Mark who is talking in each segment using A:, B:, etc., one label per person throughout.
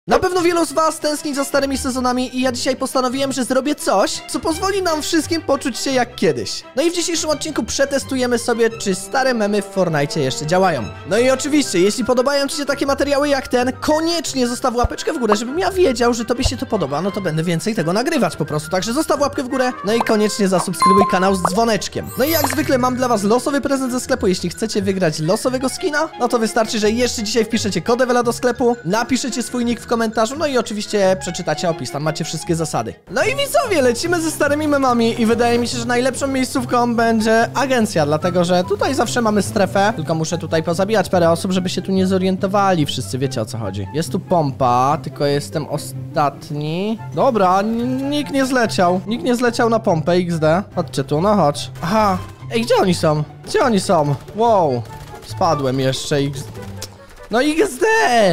A: Na pewno wielu z was tęskni za starymi sezonami i ja dzisiaj postanowiłem, że zrobię coś, co pozwoli nam wszystkim poczuć się jak kiedyś. No i w dzisiejszym odcinku przetestujemy sobie, czy stare memy w Fortnite jeszcze działają. No i oczywiście, jeśli podobają ci się takie materiały jak ten, koniecznie zostaw łapeczkę w górę, żebym ja wiedział, że tobie się to podoba, no to będę więcej tego nagrywać po prostu. Także zostaw łapkę w górę, no i koniecznie zasubskrybuj kanał z dzwoneczkiem. No i jak zwykle mam dla was losowy prezent ze sklepu. Jeśli chcecie wygrać losowego skina, no to wystarczy, że jeszcze dzisiaj wpiszecie kod Ewela do sklepu, napiszecie swój nick w komentarzu, no i oczywiście przeczytacie opis, tam macie wszystkie zasady. No i widzowie, lecimy ze starymi memami i wydaje mi się, że najlepszą miejscówką będzie agencja, dlatego że tutaj zawsze mamy strefę, tylko muszę tutaj pozabijać parę osób, żeby się tu nie zorientowali, wszyscy wiecie o co chodzi. Jest tu pompa, tylko jestem ostatni. Dobra, nikt nie zleciał na pompę XD. Chodźcie tu, no chodź. Aha, ej, gdzie oni są? Gdzie oni są? Wow, spadłem jeszcze No XD!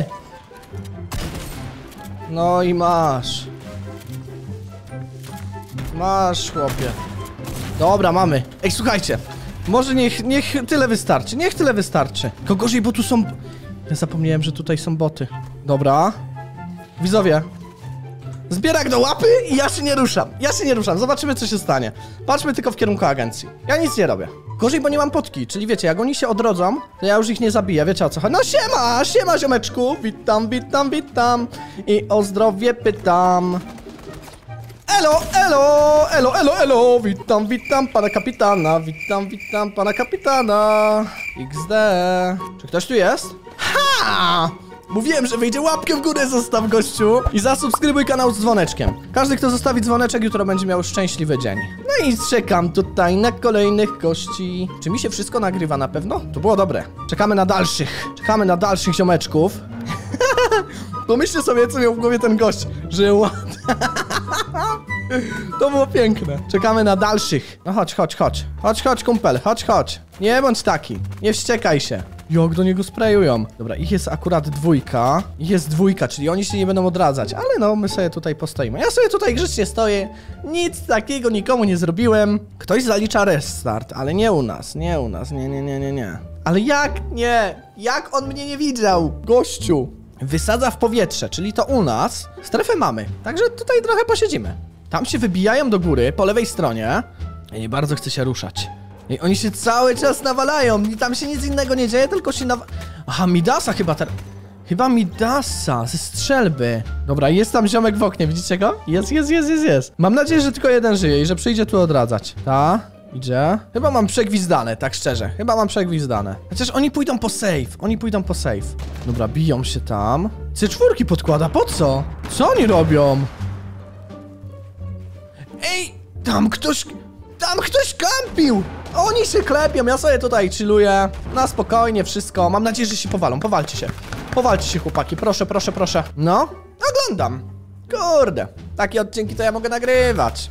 A: No i masz. Masz, chłopie. Dobra, mamy. Ej, słuchajcie. Może niech tyle wystarczy. Niech tyle wystarczy. Tylko gorzej, bo tu są... Ja zapomniałem, że tutaj są boty. Dobra. Widzowie. Zbierak do łapy i ja się nie ruszam. Zobaczymy, co się stanie. Patrzmy tylko w kierunku agencji. Ja nic nie robię. Gorzej, bo nie mam potki, czyli wiecie, jak oni się odrodzą, to ja już ich nie zabiję, wiecie o co chodzi. No siema ziomeczku, witam i o zdrowie pytam. Elo, witam pana kapitana, witam pana kapitana. XD. Czy ktoś tu jest? Ha! Mówiłem, że wyjdzie, łapkę w górę zostaw, gościu. I zasubskrybuj kanał z dzwoneczkiem. Każdy, kto zostawi dzwoneczek, jutro będzie miał szczęśliwy dzień. No i czekam tutaj na kolejnych gości. Czy mi się wszystko nagrywa na pewno? To było dobre. Czekamy na dalszych ziomeczków. Pomyślcie sobie, co miał w głowie ten gość. Że to było piękne. Czekamy na dalszych. No chodź. Chodź, kumpel, chodź. Nie bądź taki. Nie wściekaj się. Jak do niego sprayują. Dobra, ich jest akurat dwójka. Czyli oni się nie będą odradzać. Ale no, my sobie tutaj postoimy. Ja sobie tutaj grzecznie stoję. Nic takiego nikomu nie zrobiłem. Ktoś zalicza restart, ale nie u nas. Nie. Ale jak nie? Jak on mnie nie widział? Gościu. Wysadza w powietrze, czyli to u nas. Strefę mamy. Także tutaj trochę posiedzimy. Tam się wybijają do góry, po lewej stronie. Ja nie bardzo chcę się ruszać. I oni się cały czas nawalają i tam się nic innego nie dzieje, tylko się Aha, Midasa chyba Midasa ze strzelby. Dobra, jest tam ziomek w oknie, widzicie go? Jest. Mam nadzieję, że tylko jeden żyje i że przyjdzie tu odradzać. Ta? Idzie? Chyba mam przegwizdane, tak szczerze. Chociaż oni pójdą po safe. Dobra, biją się tam. C4 podkłada, po co? Co oni robią? Ej, tam ktoś kampił! Oni się klepią, ja sobie tutaj chilluję. Na spokojnie wszystko. Mam nadzieję, że się powalą. Powalcie się, chłopaki. Proszę. No, oglądam. Kurde, takie odcinki to ja mogę nagrywać.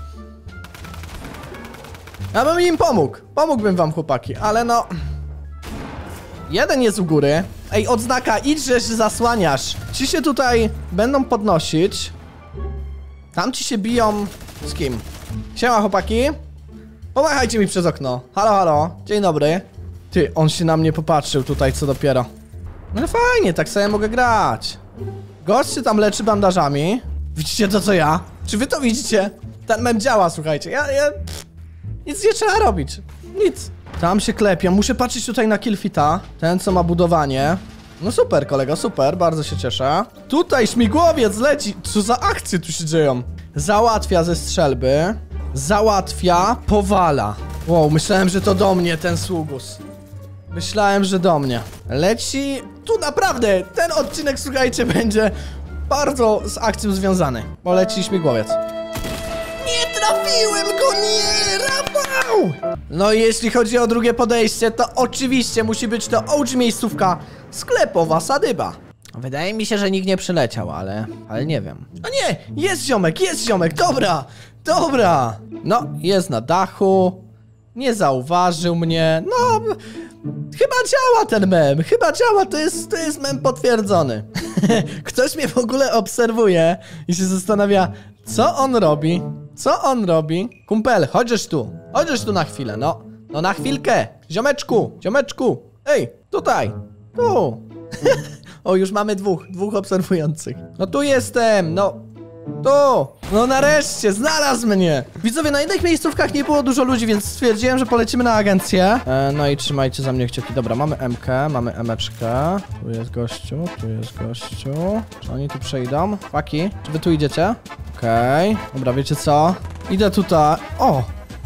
A: Ja bym im pomógł. Pomógłbym wam, chłopaki, ale no... Jeden jest u góry. Ej, odznaka, idź, że się zasłaniasz. Ci się tutaj będą podnosić. Tam ci się biją... Z kim? Siema, chłopaki. Pomachajcie mi przez okno. Halo. Dzień dobry. Ty, on się na mnie popatrzył tutaj, co dopiero. No fajnie, tak sobie mogę grać. Gość się tam leczy bandażami. Widzicie to, co ja? Czy wy to widzicie? Ten mem działa, słuchajcie. Nic nie trzeba robić. Nic. Tam się klepią. Muszę patrzeć tutaj na killfita. Ten, co ma budowanie. No super, kolego, super. Bardzo się cieszę. Tutaj śmigłowiec leci. Co za akcje tu się dzieją? Załatwia ze strzelby. Powala. Wow, myślałem, że to do mnie ten sługus. Myślałem, że do mnie. Leci... Tu naprawdę, ten odcinek, słuchajcie, będzie bardzo z akcją związany. Bo leci śmigłowiec. Nie trafiłem go, nie! Rafał! No i jeśli chodzi o drugie podejście, to oczywiście musi być to OG miejscówka sklepowa Sadyba. Wydaje mi się, że nikt nie przyleciał, ale nie wiem. O nie! Jest ziomek! Dobra! No, jest na dachu. Nie zauważył mnie. No, chyba działa ten mem. To jest mem potwierdzony. Ktoś mnie w ogóle obserwuje i się zastanawia, co on robi. Kumpel, chodźesz tu na chwilę, no na chwilkę. Ziomeczku. Ej, tutaj. Tu. O, już mamy dwóch obserwujących. No tu jestem, no. Tu! No nareszcie, znalazł mnie! Widzowie, na innych miejscówkach nie było dużo ludzi, więc stwierdziłem, że polecimy na agencję. No i trzymajcie za mnie kciuki. Dobra, mamy M-kę, mamy M-eczkę. Tu jest gościu, tu jest gościu. Czy oni tu przejdą? Chłopaki, czy wy tu idziecie? Okej. Dobra, wiecie co? Idę tutaj. O!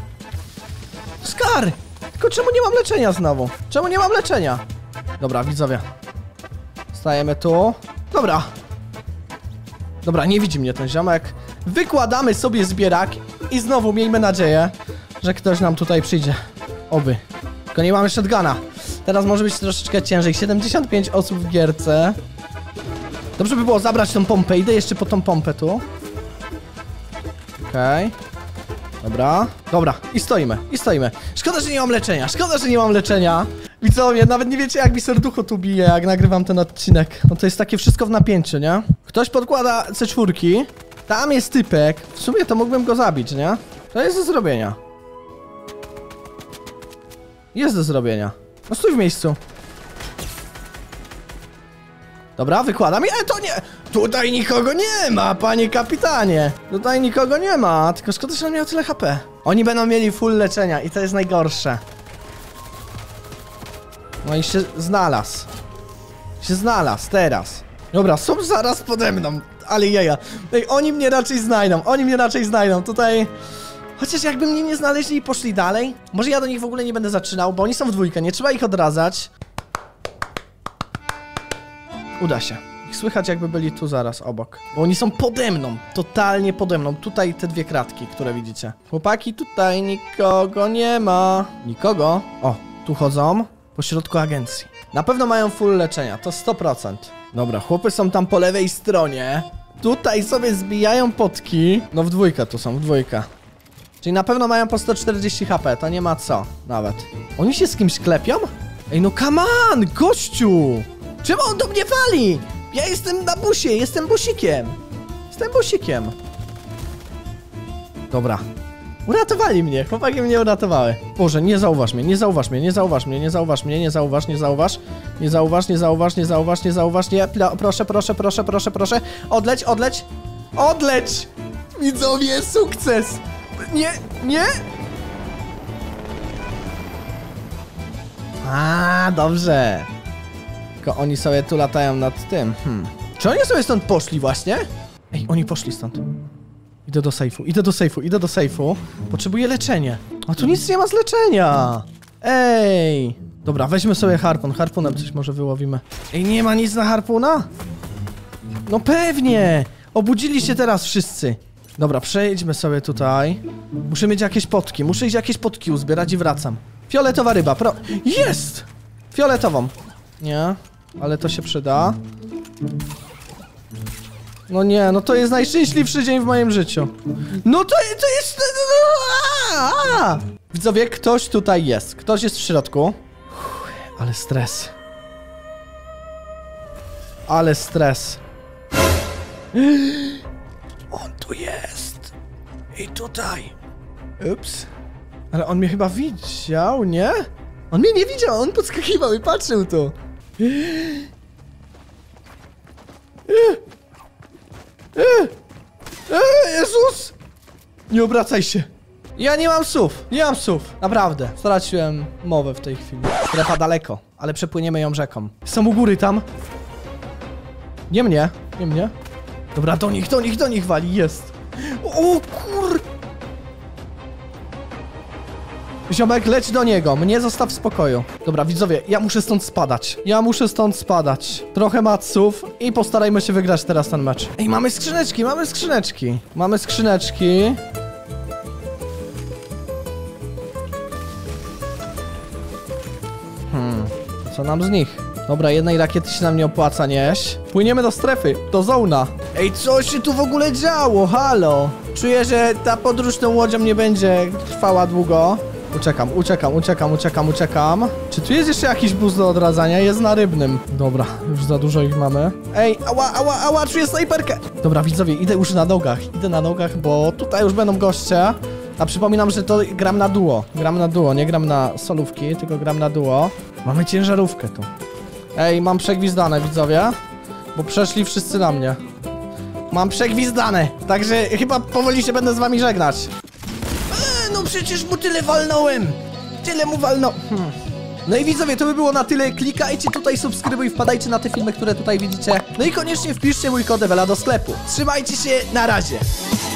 A: Skar! Tylko czemu nie mam leczenia znowu? Czemu nie mam leczenia? Dobra, widzowie. Stajemy tu. Dobra. Dobra, nie widzi mnie ten ziomek. Wykładamy sobie zbierak i znowu miejmy nadzieję, że ktoś nam tutaj przyjdzie. Oby. Tylko nie mamy shotguna. Teraz może być troszeczkę ciężej. 75 osób w gierce. Dobrze by było zabrać tą pompę. Idę jeszcze po tą pompę tu. Okej. Dobra. Dobra. I stoimy. I stoimy. Szkoda, że nie mam leczenia. Szkoda, że nie mam leczenia. Widzowie, nawet nie wiecie, jak mi serducho tu bije, jak nagrywam ten odcinek. No to jest takie wszystko w napięciu, nie? Ktoś podkłada C4. Tam jest typek. W sumie to mógłbym go zabić, nie? To jest do zrobienia. Jest do zrobienia. No stój w miejscu. Dobra, wykładam. To nie! Tutaj nikogo nie ma, panie kapitanie! Tutaj nikogo nie ma, tylko szkoda, że on miał tyle HP. Oni będą mieli full leczenia i to jest najgorsze. No i się znalazł. Się znalazł, teraz. Dobra, są zaraz pode mną, ale jaja. Ej, oni mnie raczej znajdą, tutaj... Chociaż jakby mnie nie znaleźli i poszli dalej. Może ja do nich w ogóle nie będę zaczynał, bo oni są w dwójkę, nie trzeba ich odradzać. Uda się. Ich słychać, jakby byli tu zaraz obok. Bo oni są pode mną, totalnie pode mną. Tutaj te dwie kratki, które widzicie. Chłopaki, tutaj nikogo nie ma. Nikogo? O, tu chodzą. Po środku agencji. Na pewno mają full leczenia, to 100%. Dobra, chłopy są tam po lewej stronie. Tutaj sobie zbijają potki. No w dwójkę tu są, w dwójkę. Czyli na pewno mają po 140 HP, to nie ma co, nawet. Oni się z kimś klepią? Ej, no come on, gościu! Czemu on do mnie wali? Ja jestem na busie, jestem busikiem. Jestem busikiem. Dobra. Uratowali mnie, chłopaki mnie uratowały. Boże, nie zauważ mnie, nie zauważ mnie, nie zauważ mnie, nie zauważ mnie, nie zauważ, nie zauważ. Nie zauważ, nie zauważ, nie zauważ, nie zauważ, nie. Proszę, proszę, proszę, proszę, proszę. Odleć, odleć. Odleć! Widzowie, sukces! Nie, nie! A, dobrze. Tylko oni sobie tu latają nad tym. Czy oni sobie stąd poszli właśnie? Ej, oni poszli stąd. Idę do sejfu, idę do sejfu, idę do sejfu. Potrzebuję leczenie. A tu nic nie ma z leczenia. Ej. Dobra, weźmy sobie harpun. Harpunem coś może wyłowimy. Ej, nie ma nic na harpuna? No pewnie. Obudzili się teraz wszyscy. Dobra, przejdźmy sobie tutaj. Muszę mieć jakieś potki. Muszę iść jakieś potki uzbierać i wracam. Fioletowa ryba, Jest! Fioletową. Nie, ale to się przyda. No nie, no to jest najszczęśliwszy dzień w moim życiu. No to jest... Widzowie, ktoś tutaj jest. Ktoś jest w środku. Ale stres. Ale stres. On tu jest. I tutaj. Ups. Ale on mnie chyba widział, nie? On mnie nie widział, on podskakiwał i patrzył tu. Jezus! Nie obracaj się. Ja nie mam słów, nie mam słów. Naprawdę, straciłem mowę w tej chwili. Strefa daleko, ale przepłyniemy ją rzeką. Są u góry tam. Nie mnie, nie mnie. Dobra, do nich wali, jest. O kur... Ziomek, leć do niego, mnie zostaw w spokoju. Dobra, widzowie, ja muszę stąd spadać. Ja muszę stąd spadać. Trochę matsów i postarajmy się wygrać teraz ten mecz. Ej, mamy skrzyneczki, mamy skrzyneczki. Mamy skrzyneczki. Co nam z nich? Dobra, jednej rakiety się nam nie opłaca nieść. Płyniemy do strefy, do zona. Ej, co się tu w ogóle działo? Halo? Czuję, że ta podróż tą łodzią nie będzie trwała długo. Uciekam. Czy tu jest jeszcze jakiś bus do odradzania? Jest na rybnym. Dobra, już za dużo ich mamy. Ej, ała, czuję snajperkę. Dobra, widzowie, idę już na nogach, bo tutaj już będą goście. A przypominam, że to gram na duo. Nie gram na solówki, tylko gram na duo. Mamy ciężarówkę tu. Ej, mam przegwizdane, widzowie. bo przeszli wszyscy na mnie. Mam przegwizdane, także chyba powoli się będę z wami żegnać. No przecież mu tyle walnąłem. Tyle mu No i widzowie, to by było na tyle. Klikajcie tutaj subskrybuj, wpadajcie na te filmy, które tutaj widzicie. No i koniecznie wpiszcie mój kod Ewela do sklepu. Trzymajcie się, na razie.